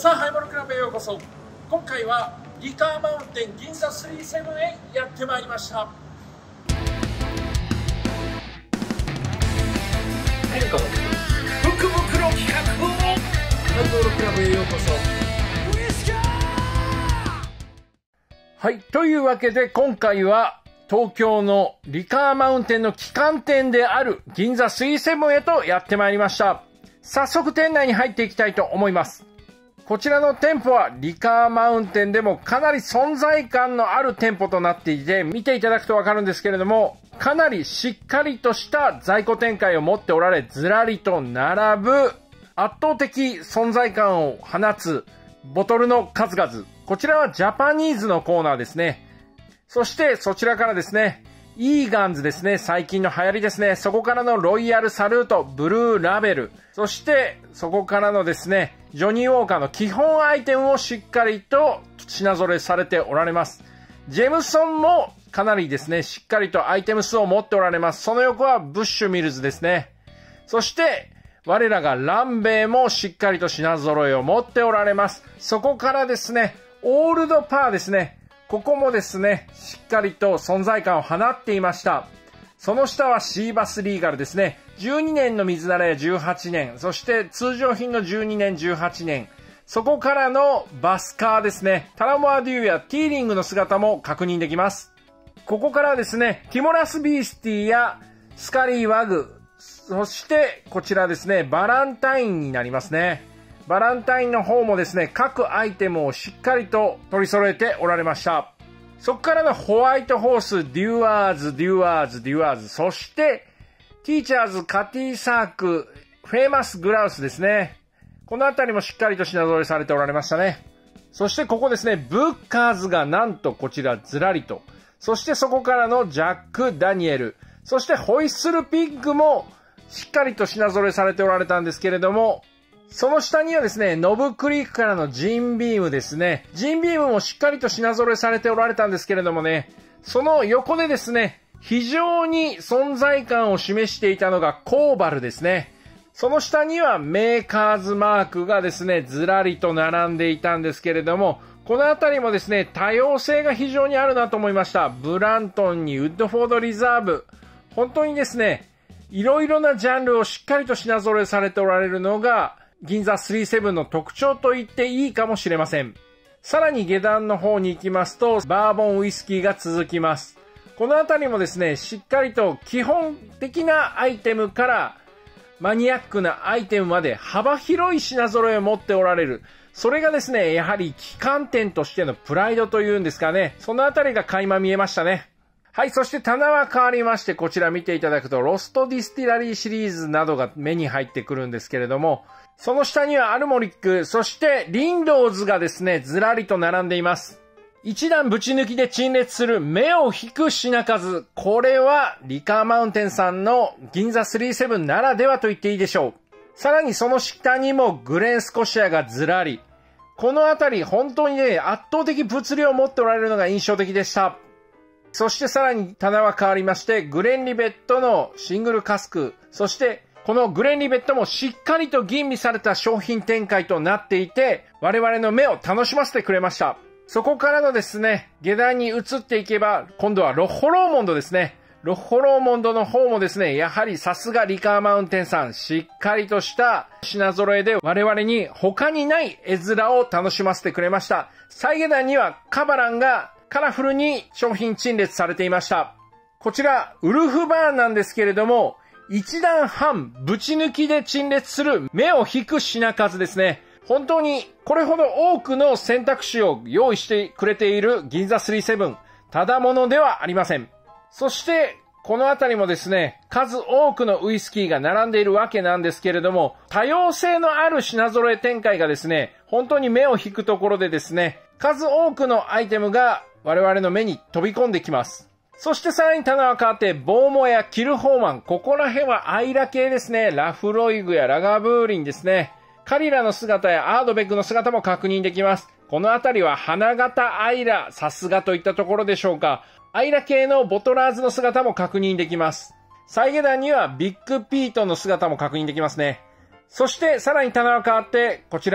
さあハイボールクラブへようこそ。今回はリカーマウンテン銀座37へやってまいりました。変化の福袋企画をハイボールクラブへようこそ。はい、というわけで今回は東京のリカーマウンテンの旗艦店である銀座37へとやってまいりました。早速店内に入っていきたいと思います。こちらの店舗はリカーマウンテンでもかなり存在感のある店舗となっていて、見ていただくとわかるんですけれども、かなりしっかりとした在庫展開を持っておられ、ずらりと並ぶ圧倒的存在感を放つボトルの数々。こちらはジャパニーズのコーナーですね。そしてそちらからですね、イーガンズですね。最近の流行りですね。そこからのロイヤルサルート、ブルーラベル。そしてそこからのですね、ジョニーウォーカーの基本アイテムをしっかりと品揃えされておられます。ジェムソンもかなりですね、しっかりとアイテム数を持っておられます。その横はブッシュミルズですね。そして我らがランベイもしっかりと品揃えを持っておられます。そこからですね、オールドパーですね。ここもですね、しっかりと存在感を放っていました。その下はシーバスリーガルですね。12年の水ならや18年、そして通常品の12年、18年。そこからのバスカーですね。タラモアデューやティーリングの姿も確認できます。ここからですね、ティモラスビースティやスカリーワグ、そしてこちらですね、バランタインになりますね。バランタインの方もですね、各アイテムをしっかりと取り揃えておられました。そこからのホワイトホース、デュアーズ、そして、ティーチャーズ、カティサーク、フェイマスグラウスですね。このあたりもしっかりと品揃えされておられましたね。そしてここですね、ブッカーズがなんとこちらずらりと。そしてそこからのジャック・ダニエル。そしてホイッスルピッグもしっかりと品揃えされておられたんですけれども、その下にはですね、ノブクリークからのジンビームですね。ジンビームもしっかりと品揃えされておられたんですけれどもね、その横でですね、非常に存在感を示していたのがコーバルですね。その下にはメーカーズマークがですね、ずらりと並んでいたんですけれども、このあたりもですね、多様性が非常にあるなと思いました。ブラントンにウッドフォードリザーブ。本当にですね、いろいろなジャンルをしっかりと品揃えされておられるのが、銀座37の特徴と言っていいかもしれません。さらに下段の方に行きますと、バーボンウイスキーが続きます。このあたりもですね、しっかりと基本的なアイテムからマニアックなアイテムまで幅広い品揃えを持っておられる。それがですね、やはり旗艦店としてのプライドというんですかね。そのあたりが垣間見えましたね。はい、そして棚は変わりまして、こちら見ていただくと、ロストディスティラリーシリーズなどが目に入ってくるんですけれども、その下にはアルモリック、そしてリンドーズがですね、ずらりと並んでいます。一段ぶち抜きで陳列する目を引く品数。これはリカーマウンテンさんの銀座37ならではと言っていいでしょう。さらにその下にもグレンスコシアがずらり。このあたり本当にね、圧倒的物量を持っておられるのが印象的でした。そしてさらに棚は変わりまして、グレンリベットのシングルカスク、そしてこのグレンリベットもしっかりと吟味された商品展開となっていて、我々の目を楽しませてくれました。そこからのですね、下段に移っていけば、今度はロッホローモンドですね。ロッホローモンドの方もですね、やはりさすがリカーマウンテンさん、しっかりとした品揃えで我々に他にない絵面を楽しませてくれました。最下段にはカバランがカラフルに商品陳列されていました。こちら、ウルフバーンなんですけれども、一段半ぶち抜きで陳列する目を引く品数ですね。本当にこれほど多くの選択肢を用意してくれている銀座37、ただものではありません。そしてこのあたりもですね、数多くのウイスキーが並んでいるわけなんですけれども、多様性のある品揃え展開がですね、本当に目を引くところでですね、数多くのアイテムが我々の目に飛び込んできます。そしてさらに棚は変わって、ボーモやキルホーマン、ここら辺はアイラ系ですね。ラフロイグやラガブーリンですね。カリラの姿やアードベックの姿も確認できます。このあたりは花形アイラ、さすがといったところでしょうか。アイラ系のボトラーズの姿も確認できます。最下段にはビッグピートの姿も確認できますね。そしてさらに棚は変わって、こちら、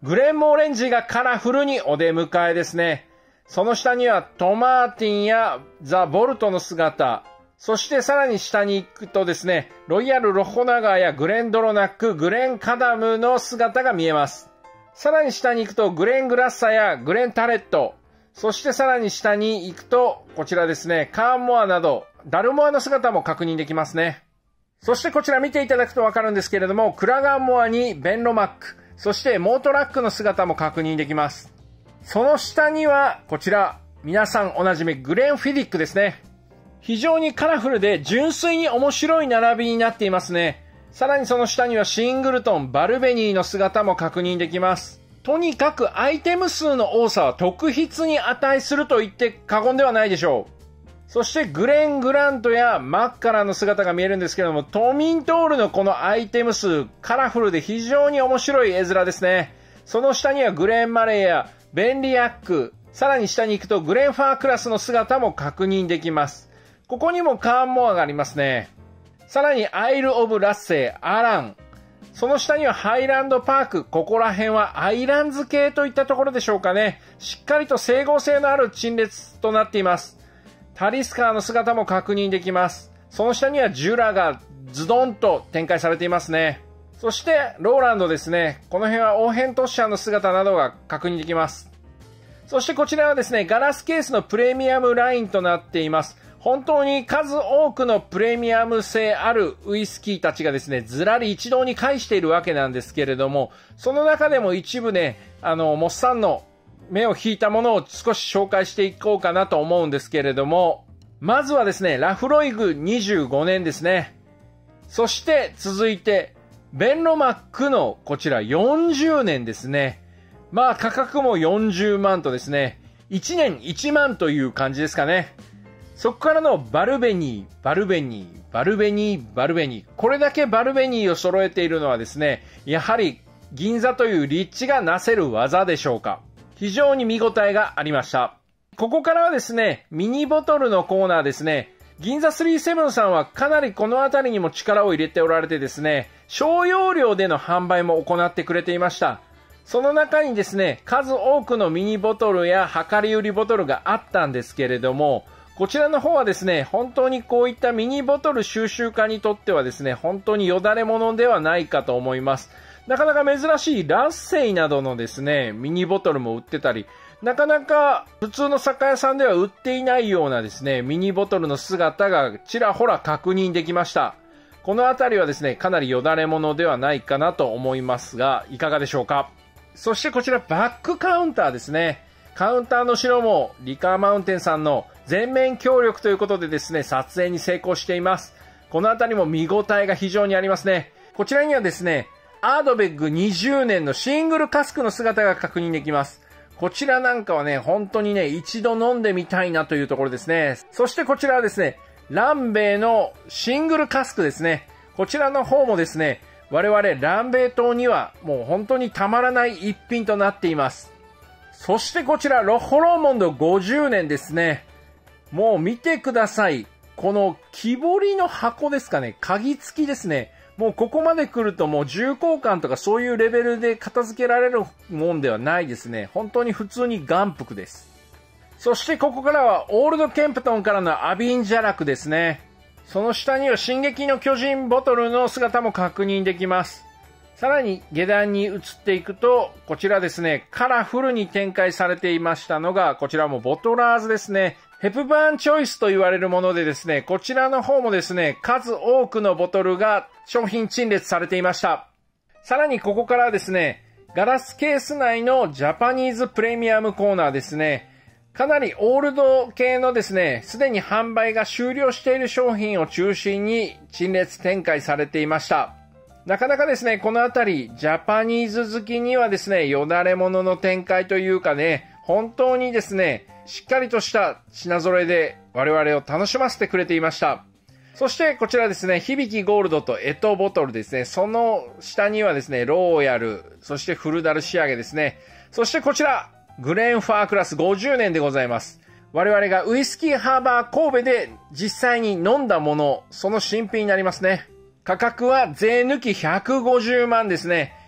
グレンモーレンジがカラフルにお出迎えですね。その下にはトマーティンやザ・ボルトの姿、そしてさらに下に行くとですね、ロイヤル・ロホナガーやグレン・ドロナック、グレン・カダムの姿が見えます。さらに下に行くとグレン・グラッサやグレン・タレット、そしてさらに下に行くとこちらですね、カーンモアなどダルモアの姿も確認できますね。そしてこちら見ていただくとわかるんですけれども、クラガンモアにベンロマック、そしてモートラックの姿も確認できます。その下にはこちら、皆さんおなじみグレン・フィディックですね。非常にカラフルで純粋に面白い並びになっていますね。さらにその下にはシングルトン、バルベニーの姿も確認できます。とにかくアイテム数の多さは特筆に値すると言って過言ではないでしょう。そしてグレン・グラントやマッカラの姿が見えるんですけども、トミントールのこのアイテム数、カラフルで非常に面白い絵面ですね。その下にはグレン・マレーやベンリアック、さらに下に行くとグレン・ファークラスの姿も確認できます。ここにもカーンモアがありますね。さらにアイル・オブ・ラッセイ、アラン。その下にはハイランド・パーク。ここら辺はアイランズ系といったところでしょうかね。しっかりと整合性のある陳列となっています。タリスカーの姿も確認できます。その下にはジュラがズドンと展開されていますね。そしてローランドですね。この辺はオーヘントッシャーの姿などが確認できます。そしてこちらはですね、ガラスケースのプレミアムラインとなっています。本当に数多くのプレミアム性あるウイスキーたちがですね、ずらり一堂に会しているわけなんですけれども、その中でも一部ね、モッサンの目を引いたものを少し紹介していこうかなと思うんですけれども、まずはですね、ラフロイグ25年ですね。そして続いて、ベンロマックのこちら40年ですね。まあ価格も40万とですね、1年1万という感じですかね。そこからのバルベニー、バルベニー、バルベニー、バルベニー。これだけバルベニーを揃えているのはですね、やはり銀座という立地がなせる技でしょうか。非常に見応えがありました。ここからはですね、ミニボトルのコーナーですね。銀座37さんはかなりこの辺りにも力を入れておられてですね、小容量での販売も行ってくれていました。その中にですね、数多くのミニボトルや量り売りボトルがあったんですけれども、こちらの方はですね、本当にこういったミニボトル収集家にとってはですね、本当によだれものではないかと思います。なかなか珍しいラッセイなどのですね、ミニボトルも売ってたり、なかなか普通の酒屋さんでは売っていないようなですね、ミニボトルの姿がちらほら確認できました。このあたりはですね、かなりよだれものではないかなと思いますが、いかがでしょうか。そしてこちらバックカウンターですね。カウンターの後ろもリカーマウンテンさんの全面協力ということでですね、撮影に成功しています。このあたりも見応えが非常にありますね。こちらにはですね、アードベッグ20年のシングルカスクの姿が確認できます。こちらなんかはね、本当にね、一度飲んでみたいなというところですね。そしてこちらはですね、ランベイのシングルカスクですね。こちらの方もですね、我々ランベイ島にはもう本当にたまらない一品となっています。そしてこちらロッホローモンド50年ですね。もう見てください。この木彫りの箱ですかね。鍵付きですね。もうここまで来るともう重厚感とかそういうレベルで片付けられるもんではないですね。本当に普通に眼福です。そしてここからはオールドケンプトンからのアビンジャラクですね。その下には進撃の巨人ボトルの姿も確認できます。さらに下段に移っていくと、こちらですね、カラフルに展開されていましたのが、こちらもボトラーズですね。ヘプバーンチョイスと言われるものでですね、こちらの方もですね、数多くのボトルが商品陳列されていました。さらにここからですね、ガラスケース内のジャパニーズプレミアムコーナーですね。かなりオールド系のですね、すでに販売が終了している商品を中心に陳列展開されていました。なかなかですね、このあたり、ジャパニーズ好きにはですね、よだれものの展開というかね、本当にですね、しっかりとした品揃えで我々を楽しませてくれていました。そしてこちらですね、響きゴールドとエトボトルですね、その下にはですね、ローヤル、そしてフルダル仕上げですね、そしてこちら、グレンファークラス50年でございます。我々がウイスキーハーバー神戸で実際に飲んだもの、その新品になりますね。価格は税抜き150万ですね。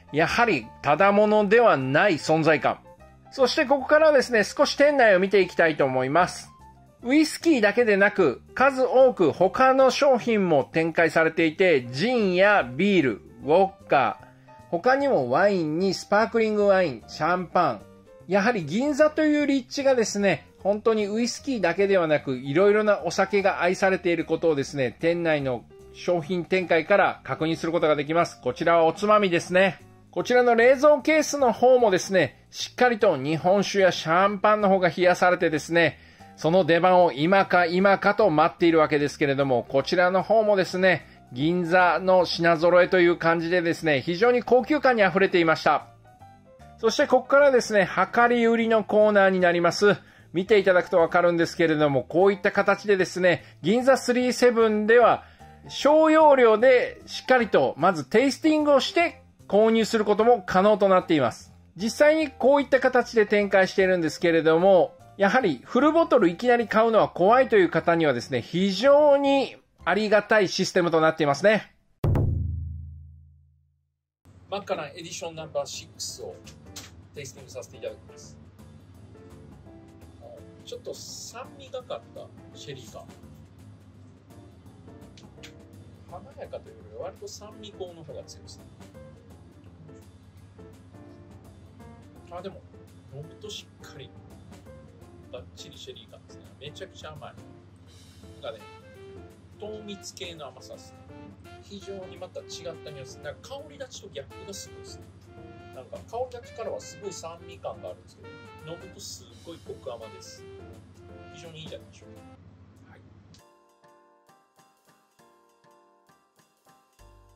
やはりただものではない存在感。そしてここからはですね、少し店内を見ていきたいと思います。ウイスキーだけでなく、数多く他の商品も展開されていて、ジンやビール、ウォッカ、他にもワインにスパークリングワイン、シャンパン。やはり銀座という立地がですね、本当にウイスキーだけではなく、いろいろなお酒が愛されていることをですね、店内の商品展開から確認することができます。こちらはおつまみですね。こちらの冷蔵ケースの方もですね、しっかりと日本酒やシャンパンの方が冷やされてですね、その出番を今かと待っているわけですけれども、こちらの方もですね、銀座の品揃えという感じでですね、非常に高級感に溢れていました。そしてここからですね、量り売りのコーナーになります。見ていただくとわかるんですけれども、こういった形でですね、銀座37では小容量でしっかりとまずテイスティングをして購入することも可能となっています。実際にこういった形で展開しているんですけれども、やはりフルボトルいきなり買うのは怖いという方にはですね、非常にありがたいシステムとなっていますね。マッカランエディションナンバー6をテイスティングさせていただきます。ちょっと酸味がかったシェリーが華やかというよりは割と酸味香の方が強いですね。でも飲むとしっかりバッチリシェリー感ですね。めちゃくちゃ甘い。なんかね、糖蜜系の甘さですね。非常にまた違ったニュアンス。なんか香り立ちとギャップがすごいですね。なんか香り立ちからはすごい酸味感があるんですけど、飲むとすごいコク甘です。非常にいいんじゃないでしょうか。はい、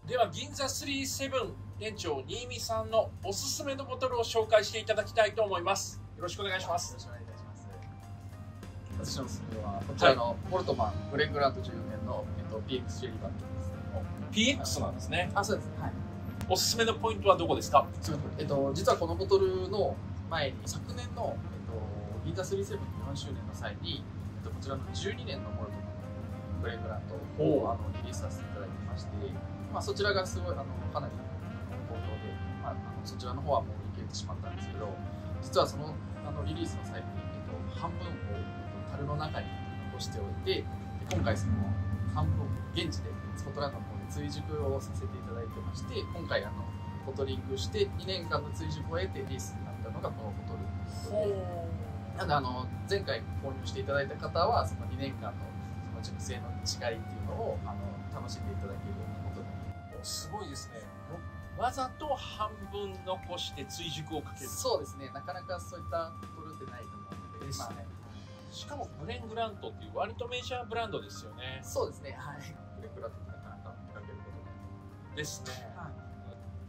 では銀座37店長新見さんのおすすめのボトルを紹介していただきたいと思います。よろしくお願いします。 よろしくお願いいたします。私のおすすめはこちらのモルトマングレングラント14年の、PX シェリーバッグです。 PX なんですね。 あ、そうです。はい。 おすすめのポイントはどこですか？ 実はこのボトルの前に昨年の、銀座37日本周年の際に、こちらの12年のモルトマングレングラントをリリースさせていただいてまして、そちらがすごいかなり好評で、そちらの方はもう売り切れてしまったんですけど、実はそのリリースの際に、半分を樽の中に残しておいて、今回その半分現地でスコットランドの方で追熟をさせていただいてまして、今回ボトリングして2年間の追熟を得てリリースになったのがこのボトルで、なので前回購入していただいた方はその2年間のその熟成の違いっていうのを楽しんでいただけるようなボトルに。 すごいですね。わざと半分残して追熟をかける。 そうですね。なかなかそういったボトルってないと思うので。ですね。 しかもグレングラントっていう割とメジャーブランドですよね。 そうですね。はい。グレングラントってなかなか見かけることないですね。はい、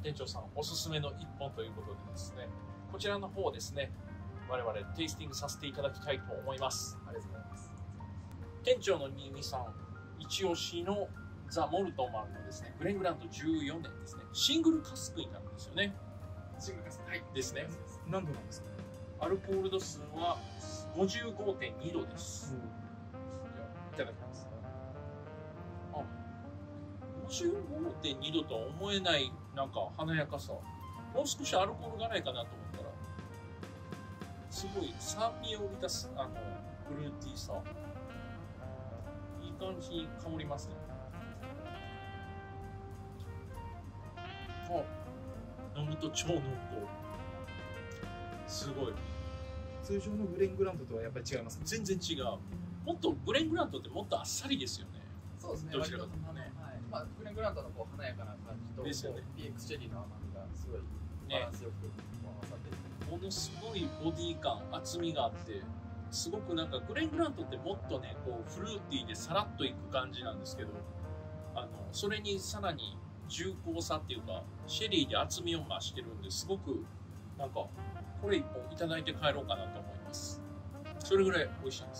店長さんおすすめの1本ということでですね、こちらの方ですね、我々テイスティングさせていただきたいと思います。 ありがとうございます。 店長の新見さん一押しのザ・モルトマンのですね、グレングラント14年ですね、シングルカスクになるんですよね。 シングルカスク、はい、 ですね。 何度なんですか？ アルコール度数は 55.2 度です。いただきます。55.2 度とは思えないなんか華やかさ。もう少しアルコールがないかなと思ったら、すごい酸味を生み出すフルーティーさ。いい感じに香りますね。飲むと超濃厚。すごい。 通常のグレングラントとはやっぱり違いますか？ 全然違う。もっとグレングラントってもっとあっさりですよね。 そうですね。 どちらかというとね。 グレングラントの華やかな感じと、 ですよね、 PX チェリーの甘みがすごいバランスよく合わさって、 ものすごいボディ感、厚みがあって、すごくなんかグレングラントってもっとね、こうフルーティーでさらっといく感じなんですけど、それにさらに重厚さっていうか、シェリーで厚みを増してるんで、すごくなんかこれ1本いただいて帰ろうかなと思います。それぐらい美味しいです。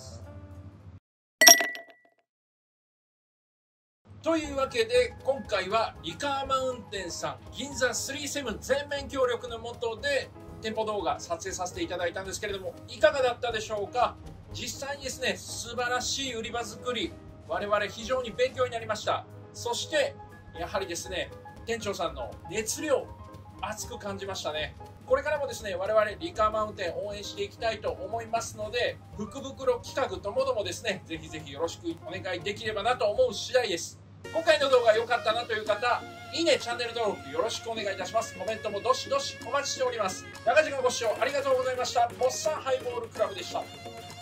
というわけで今回はリカーマウンテンさん銀座37全面協力の下で店舗動画撮影させていただいたんですけれども、いかがだったでしょうか。実際にですね、素晴らしい売り場作り、我々非常に勉強になりました。そしてやはりですね、店長さんの熱量、 熱く感じましたね。これからもですね、我々リカーマウンテン応援していきたいと思いますので、福袋企画ともどもですね、ぜひぜひよろしくお願いできればなと思う次第です。今回の動画良かったなという方、いいね、チャンネル登録よろしくお願いいたします。コメントもどしどしお待ちしております。長時間ご視聴ありがとうございました。モッサンハイボールクラブでした。